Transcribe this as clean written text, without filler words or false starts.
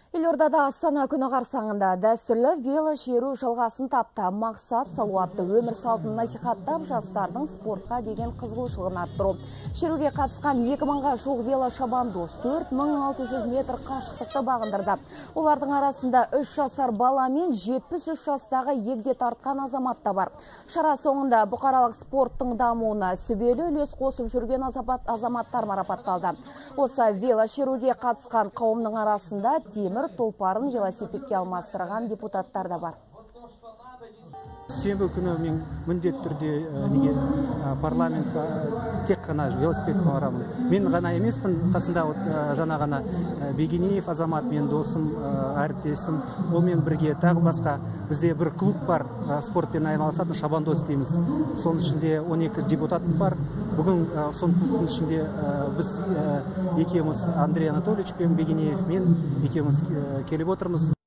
Елордада Астана күні қарсаңында дәстүрлі велошеру жалғасын тапты. Мақсат салауатты өмір салтын насихаттап, жастардың спортқа деген қызығушылығын арттыру. Шеруге қатысқан 2000-ға жуық велошабандоз 4600 метр қашықтықты бағындырды. Олардың арасында 3 жасар бала мен 73 жастағы егде тартқан азамат та бар. Шара соңында бұқаралық спорттың дамуына сүбелі үлес қосып жүрген азаматтар марапатталды. Осы велошеруге қатысқан қауымның арасында темір тұлпарын велосипедке алмастырған депутаттар да бар. Сенбі күні мен міндетті түрде парламентқа тек қана велосипедпен барамын. Мен ғана емеспін, қасында жаңа ғана Бегенеев азамат, мен досым, әріптесім, олмен бірге тағы басқа бізде бір клуб бар, спортпен айналысатын шабандоз дейміз. Соның ішінде 12 депутат бар. Бүгін соның клубтың ішінде біз екеуміз Андрей Анатольевич пен Бегенеев мен екеуміз келіп отырмыз.